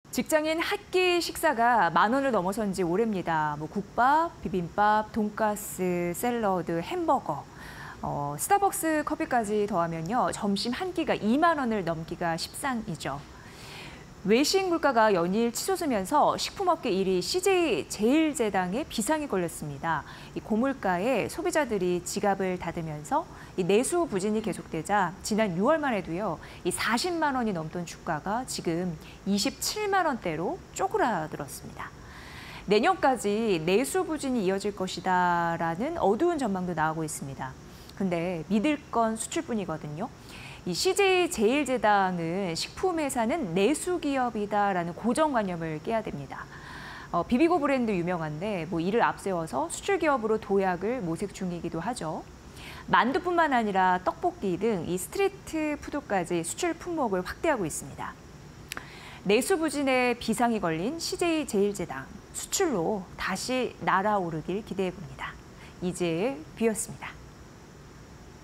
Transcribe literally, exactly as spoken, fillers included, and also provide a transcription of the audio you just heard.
직장인 한 끼 식사가 만 원을 넘어선 지 오래입니다. 뭐 국밥, 비빔밥, 돈가스, 샐러드, 햄버거, 어, 스타벅스 커피까지 더하면요. 점심 한 끼가 이만 원을 넘기가 십상이죠. 외식 물가가 연일 치솟으면서 식품업계 일 위 씨제이 제일제당에 비상이 걸렸습니다. 이 고물가에 소비자들이 지갑을 닫으면서 이 내수 부진이 계속되자 지난 유월만 해도요, 이 사십만 원이 넘던 주가가 지금 이십칠만 원대로 쪼그라들었습니다. 내년까지 내수 부진이 이어질 것이다라는 어두운 전망도 나오고 있습니다. 근데 믿을 건 수출뿐이거든요. 이 씨제이 제일제당은 식품회사는 내수기업이다라는 고정관념을 깨야 됩니다. 어, 비비고 브랜드 유명한데 뭐 이를 앞세워서 수출기업으로 도약을 모색 중이기도 하죠. 만두뿐만 아니라 떡볶이 등 이 스트리트 푸드까지 수출 품목을 확대하고 있습니다. 내수 부진에 비상이 걸린 씨제이 제일제당, 수출로 다시 날아오르길 기대해 봅니다. 이재일 뷰였습니다.